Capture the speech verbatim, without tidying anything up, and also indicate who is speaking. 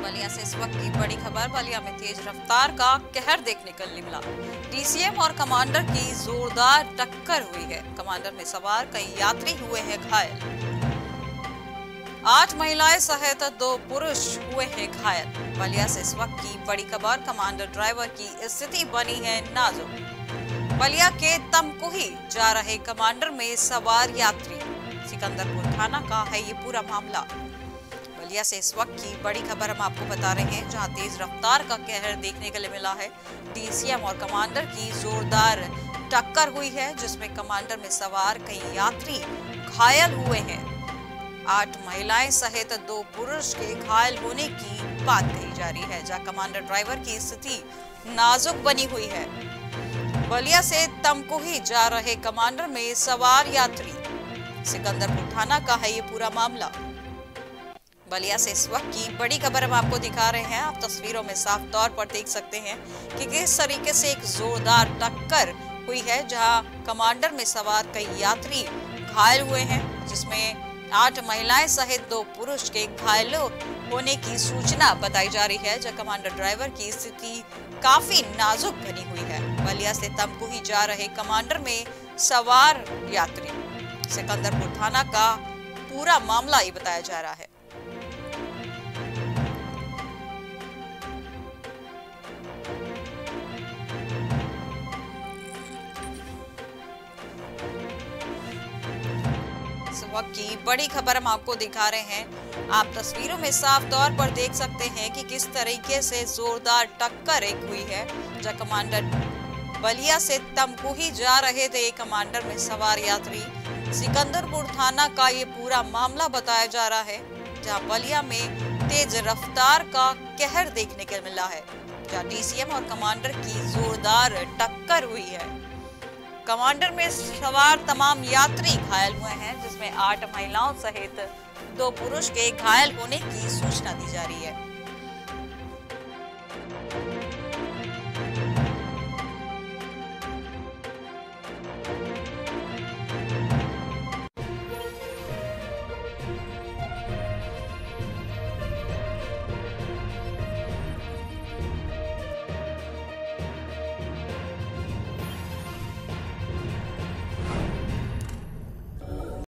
Speaker 1: बलिया से इस वक्त की बड़ी खबर। बलिया में तेज रफ्तार का कहर देखने को मिला। डीसीएम और कमांडर की जोरदार टक्कर हुई है। कमांडर में सवार कई यात्री हुए हैं घायल। आठ महिलाएं सहित दो पुरुष हुए हैं घायल। बलिया से इस वक्त की बड़ी खबर। कमांडर ड्राइवर की स्थिति बनी है नाजुक। बलिया के तमकुही जा रहे कमांडर में सवार यात्री। सिकंदरपुर थाना का है ये पूरा मामला। बलिया से इस वक्त की बड़ी खबर हम आपको बता रहे हैं, जहां तेज रफ्तार का कहर देखने के लिए मिला है। डीसीएम और कमांडर की जोरदार टक्कर हुई है, जिसमें कमांडर में सवार कई यात्री घायल हुए हैं। आठ महिलाएं सहित दो पुरुष के घायल होने की बात कही जा रही है, जहां कमांडर ड्राइवर की स्थिति नाजुक बनी हुई है। बलिया से तमकुही जा रहे कमांडर में सवार यात्री। सिकंदरपुर थाना का है ये पूरा मामला। बलिया से इस वक्त की बड़ी खबर हम आपको दिखा रहे हैं। आप तस्वीरों में साफ तौर पर देख सकते हैं कि किस तरीके से एक जोरदार टक्कर हुई है, जहां कमांडर में सवार कई यात्री घायल हुए हैं, जिसमें आठ महिलाएं सहित दो पुरुष के घायल होने की सूचना बताई जा रही है, जहां कमांडर ड्राइवर की स्थिति काफी नाजुक बनी हुई है। बलिया से तमकुही जा रहे कमांडर में सवार यात्री। सिकंदरपुर थाना का पूरा मामला ये बताया जा रहा है। वक्त की बड़ी खबर हम आपको दिखा रहे हैं। आप तस्वीरों में साफ तौर पर देख सकते हैं कि किस तरीके से जोरदार टक्कर एक हुई है, जहां कमांडर बलिया से तमकुही जा रहे थे कमांडर में सवार यात्री। सिकंदरपुर थाना का ये पूरा मामला बताया जा रहा है, जहां बलिया में तेज रफ्तार का कहर देखने को मिला है, जहां डीसीएम और कमांडर की जोरदार टक्कर हुई है। कमांडर में सवार तमाम यात्री घायल हुए हैं, जिसमें आठ महिलाओं सहित दो पुरुष के घायल होने की सूचना दी जा रही है।